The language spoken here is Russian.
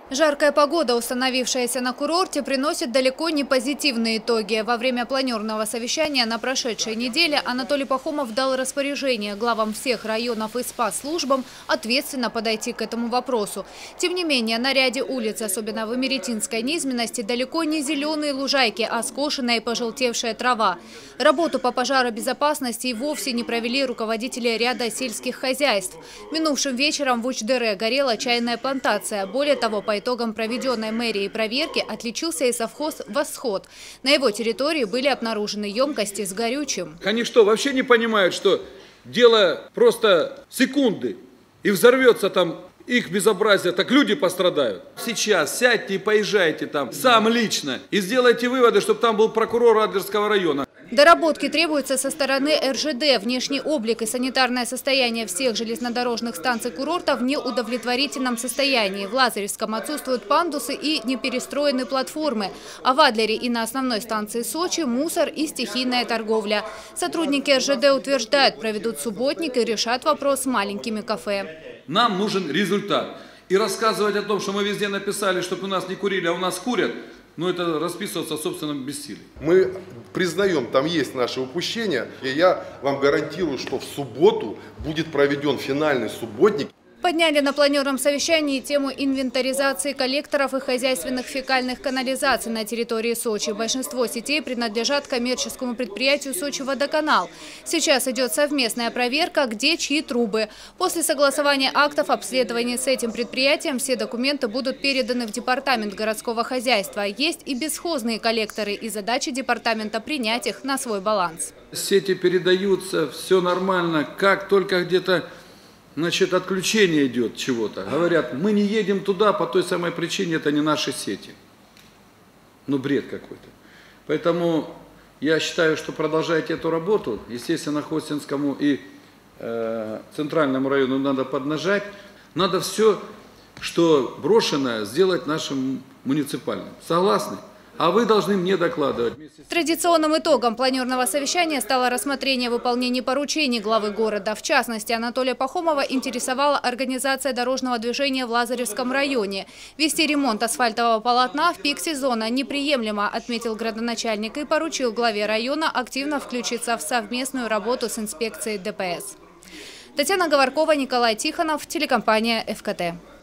Жаркая погода, установившаяся на курорте, приносит далеко не позитивные итоги. Во время планерного совещания на прошедшей неделе Анатолий Пахомов дал распоряжение главам всех районов и спецслужбам ответственно подойти к этому вопросу. Тем не менее, на ряде улиц, особенно в Имеретинской низменности, далеко не зеленые лужайки, а скошенная и пожелтевшая трава. Работу по пожаробезопасности и вовсе не провели руководители ряда сельских хозяйств. Минувшим вечером в Уч-Дере горела чайная плантация. Более того, по итогам проведенной мэрией проверки отличился и совхоз «Восход». На его территории были обнаружены емкости с горючим. Они что, вообще не понимают, что дело просто секунды и взорвется там их безобразие, так люди пострадают? Сейчас сядьте и поезжайте там сам лично и сделайте выводы, чтобы там был прокурор Адлерского района. Доработки требуются со стороны РЖД. Внешний облик и санитарное состояние всех железнодорожных станций курорта в неудовлетворительном состоянии. В Лазаревском отсутствуют пандусы и неперестроены платформы. А в Адлере и на основной станции Сочи мусор и стихийная торговля. Сотрудники РЖД утверждают, проведут субботник и решат вопрос с маленькими кафе. Нам нужен результат. И рассказывать о том, что мы везде написали, чтобы у нас не курили, а у нас курят, но это расписываться в собственном бессилии. Мы признаем, там есть наши упущения, и я вам гарантирую, что в субботу будет проведен финальный субботник. Подняли на планерном совещании тему инвентаризации коллекторов и хозяйственных фекальных канализаций на территории Сочи. Большинство сетей принадлежат коммерческому предприятию «Сочи-Водоканал». Сейчас идет совместная проверка, где чьи трубы. После согласования актов обследования с этим предприятием все документы будут переданы в департамент городского хозяйства. Есть и бесхозные коллекторы, и задача департамента принять их на свой баланс. Сети передаются, все нормально, как только где-то отключение идет чего-то. Говорят, мы не едем туда по той самой причине, это не наши сети. Ну, бред какой-то. Поэтому я считаю, что продолжайте эту работу. Естественно, Хостинскому и Центральному району надо поднажать. Надо все, что брошенное, сделать нашим муниципальным. Согласны? А вы должны мне докладывать. Традиционным итогом планерного совещания стало рассмотрение выполнения поручений главы города. В частности, Анатолия Пахомова интересовала организация дорожного движения в Лазаревском районе. Вести ремонт асфальтового полотна в пик сезона неприемлемо, отметил градоначальник и поручил главе района активно включиться в совместную работу с инспекцией ДПС. Татьяна Говоркова, Николай Тихонов, телекомпания ФКТ.